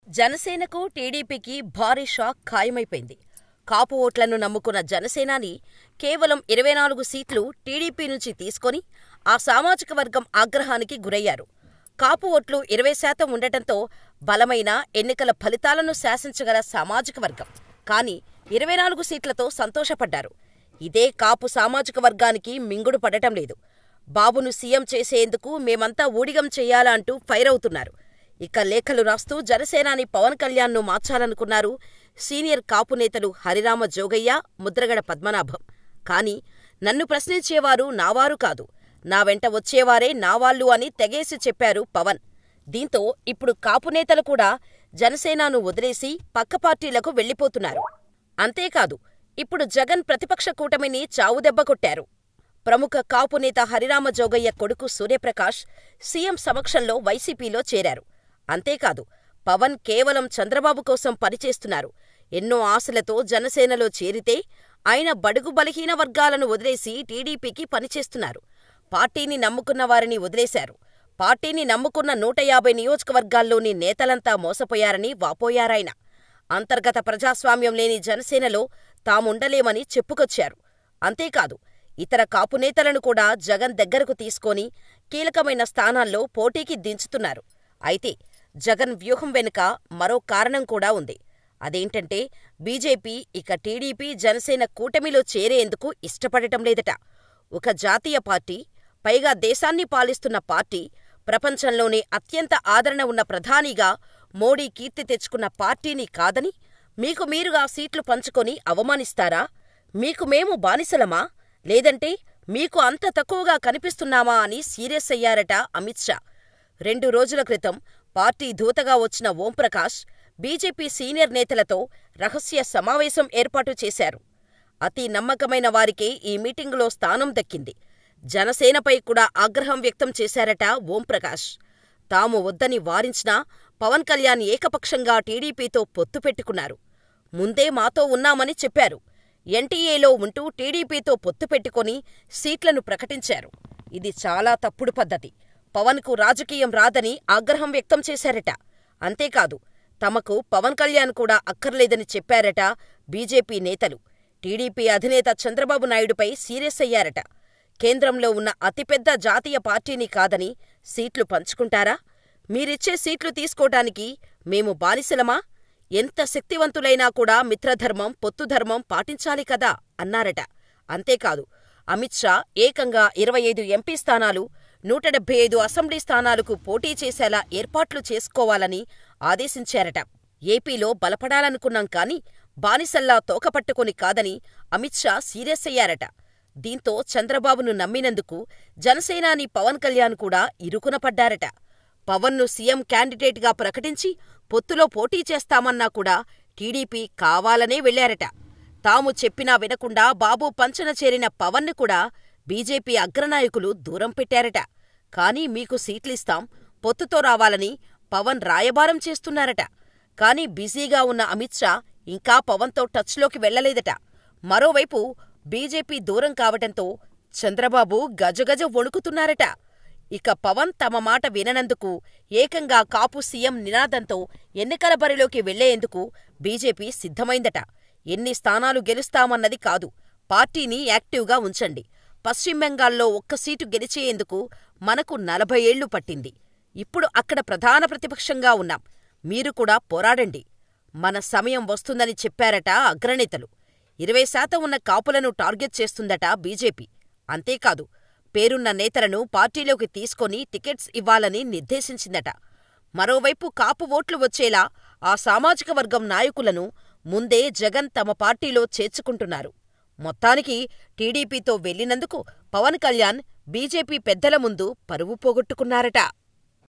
జనసేనకు, టీడీపీకి భారీ షాక్ ఖాయమైపోయింది. కాపు ఓట్లను నమ్ముకున్న జనసేనాని కేవలం 24 సీట్లు టీడీపీ నుంచి తీసుకొని ఆ సామాజిక వర్గం ఆగ్రహానికి గురయ్యారు. కాపు ఓట్లు 20% ఉండటంతో బలమైన ఎన్నికల ఫలితాలను శాసించగల సామాజిక వర్గం. కానీ 24 సీట్లతో సంతోషపడ్డారు. ఇదే కాపు సామాజిక వర్గానికి మింగుడు పడటం లేదు. బాబును సీఎం చేసేందుకు మేమంతా ఊడిగం చెయ్యాలా అంటూ ఫైర్ అవుతున్నారు. ఇక లేఖలు రాస్తూ జనసేనాని పవన్ కళ్యాణ్ను మార్చాలనుకున్నారు సీనియర్ కాపు నేతలు హరిరామ జోగయ్య, ముద్రగడ పద్మనాభం. కానీ నన్ను ప్రశ్నించేవారు నావారు కాదు, నా వెంట వచ్చేవారే నావాళ్లు అని తెగేసి చెప్పారు పవన్. దీంతో ఇప్పుడు కాపు నేతలు కూడా జనసేనను వదిలేసి పక్క పార్టీలకు వెళ్లిపోతున్నారు. అంతేకాదు, ఇప్పుడు జగన్ ప్రతిపక్ష కూటమిని చావుదెబ్బ కొట్టారు. ప్రముఖ కాపు నేత హరిరామ జోగయ్య కొడుకు సూర్యప్రకాష్ సీఎం సమక్షంలో వైసీపీలో చేరారు. అంతేకాదు, పవన్ కేవలం చంద్రబాబు కోసం పనిచేస్తున్నారు. ఎన్నో ఆశలతో జనసేనలో చేరితే ఆయన బడుగు బలహీన వర్గాలను వదిలేసి టీడీపీకి పనిచేస్తున్నారు. పార్టీని నమ్ముకున్న వారిని వదిలేశారు. పార్టీని నమ్ముకున్న 150 నియోజకవర్గాల్లోని నేతలంతా మోసపోయారని వాపోయారాయన. అంతర్గత ప్రజాస్వామ్యం లేని జనసేనలో తాముండలేమని చెప్పుకొచ్చారు. అంతేకాదు, ఇతర కాపు నేతలను కూడా జగన్ దగ్గరకు తీసుకొని కీలకమైన స్థానాల్లో పోటీకి దించుతున్నారు. అయితే జగన్ వ్యూహం వెనుక మరో కారణం కూడా ఉంది. అదేంటంటే బీజేపీ ఇక టీడీపీ జనసేన కూటమిలో చేరేందుకు ఇష్టపడటం లేదట. ఒక జాతీయ పార్టీ, పైగా దేశాన్ని పాలిస్తున్న పార్టీ, ప్రపంచంలోనే అత్యంత ఆదరణ ఉన్న ప్రధానిగా మోడీ కీర్తి తెచ్చుకున్న పార్టీని కాదని మీకు మీరుగా సీట్లు పంచుకొని అవమానిస్తారా? మీకు మేము బానిసలమా? లేదంటే మీకు అంత తక్కువగా కనిపిస్తున్నామా అని సీరియస్ అయ్యారట అమిత్ షా. 2 రోజుల క్రితం పార్టీ దూతగా వచ్చిన ఓంప్రకాష్ బీజేపీ సీనియర్ నేతలతో రహస్య సమావేశం ఏర్పాటు చేశారు. అతి నమ్మకమైన వారికే ఈ మీటింగులో స్థానం దక్కింది. జనసేనపై కూడా ఆగ్రహం వ్యక్తం చేశారట ఓంప్రకాష్. తాము వద్దని వారించినా పవన్ కళ్యాణ్ ఏకపక్షంగా టీడీపీతో పొత్తు పెట్టుకున్నారు. ముందే మాతో ఉన్నామని చెప్పారు. ఎన్టీఏలో ఉంటూ టీడీపీతో పొత్తు పెట్టుకొని సీట్లను ప్రకటించారు. ఇది చాలా తప్పుడు పద్ధతి. పవన్కు రాజకీయం రాదని ఆగ్రహం వ్యక్తం చేశారట. అంతేకాదు, తమకు పవన్ కళ్యాణ్ కూడా అక్కర్లేదని చెప్పారట బీజేపీ నేతలు. టీడీపీ అధినేత చంద్రబాబు నాయుడుపై సీరియస్ అయ్యారట. కేంద్రంలో ఉన్న అతిపెద్ద జాతీయ పార్టీని కాదని సీట్లు పంచుకుంటారా? మీరిచ్చే సీట్లు తీసుకోటానికి మేము బానిసలమా? ఎంత శక్తివంతులైనా కూడా మిత్రధర్మం, పొత్తుధర్మం పాటించాలి కదా అన్నారట. అంతేకాదు, అమిత్ షా ఏకంగా 25 ఎంపీ స్థానాలు, 175 అసెంబ్లీ స్థానాలకు పోటీ చేసేలా ఏర్పాట్లు చేసుకోవాలని ఆదేశించారట. ఏపీలో బలపడాలనుకున్నాం కానీ బానిసల్లా తోకపట్టుకొని కాదని అమిత్ షా సీరియస్ అయ్యారట. దీంతో చంద్రబాబును నమ్మినందుకు జనసేనాని పవన్ కళ్యాణ్ కూడా ఇరుకున పడ్డారట. పవన్ను సీఎం క్యాండిడేట్గా ప్రకటించి పొత్తులో పోటీ చేస్తామన్నా కూడా టీడీపీ కావాలనే వెళ్లారట. తాము చెప్పినా వినకుండా బాబు పంచన చేరిన పవన్ను కూడా బీజేపీ అగ్రనాయకులు దూరం పెట్టారట. కానీ మీకు సీట్లిస్తాం, పొత్తుతో రావాలని పవన్ రాయబారం చేస్తున్నారట. కానీ బిజీగా ఉన్న అమిత్ షా ఇంకా పవన్తో టచ్లోకి వెళ్లలేదట. మరోవైపు బీజేపీ దూరం కావటంతో చంద్రబాబు గజగజ వణుకుతున్నారట. ఇక పవన్ తమ మాట విననందుకు ఏకంగా కాపు సీఎం నినాదంతో ఎన్నికల బరిలోకి వెళ్లేందుకు బీజేపీ సిద్ధమైందట. ఎన్ని స్థానాలు గెలుస్తామన్నది కాదు, పార్టీని యాక్టివ్గా ఉంచండి. పశ్చిమ బెంగాల్లో 1 సీటు గెలిచేందుకు మనకు 40 ఏళ్లు పట్టింది. ఇప్పుడు అక్కడ ప్రధాన ప్రతిపక్షంగా ఉన్నాం. మీరు కూడా పోరాడండి. మన సమయం వస్తుందని చెప్పారట అగ్రనేతలు. 20% ఉన్న కాపులను టార్గెట్ చేస్తుందట బీజేపీ. అంతేకాదు, పేరున్న నేతలను పార్టీలోకి తీసుకొని టికెట్స్ ఇవ్వాలని నిర్దేశించిందట. మరోవైపు కాపు ఓట్లు వచ్చేలా ఆ సామాజిక వర్గం నాయకులను ముందే జగన్ తమ పార్టీలో చేర్చుకుంటున్నారు. మొత్తానికి టీడీపీతో వెళ్లినందుకు పవన్ కళ్యాణ్ బీజేపీ పెద్దల ముందు పరువు పోగొట్టుకున్నారట.